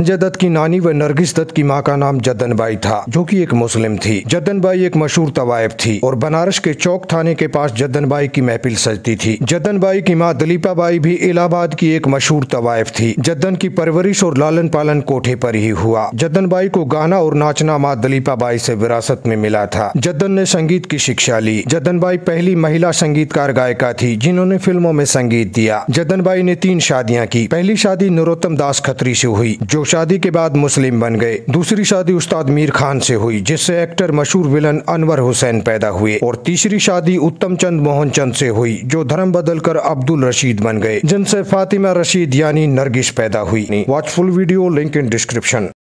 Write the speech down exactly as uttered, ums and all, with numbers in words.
संजय दत्त की नानी व नरगिस दत्त की मां का नाम जद्दन बाई था, जो कि एक मुस्लिम थी। जद्दन बाई एक मशहूर तवायफ थी और बनारस के चौक थाने के पास जद्दन बाई की महफिल सजती थी। जद्दन बाई की मां दलीपा बाई भी इलाहाबाद की एक मशहूर तवायफ थी। जद्दन की परवरिश और लालन पालन कोठे पर ही हुआ। जद्दन बाई को गाना और नाचना मां दलीपा बाई से विरासत में मिला था। जद्दन ने संगीत की शिक्षा ली। जद्दन बाई पहली महिला संगीतकार गायिका थी जिन्होंने फिल्मों में संगीत दिया। जद्दन बाई ने तीन शादियां की। पहली शादी नरोत्तम दास खत्री से हुई, जो शादी के बाद मुस्लिम बन गए। दूसरी शादी उस्ताद मीर खान से हुई, जिससे एक्टर मशहूर विलन अनवर हुसैन पैदा हुए। और तीसरी शादी उत्तम चंद मोहन चंद से हुई, जो धर्म बदलकर अब्दुल रशीद बन गए, जिनसे फातिमा रशीद यानी नरगिस पैदा हुई। Watch full video, link in description.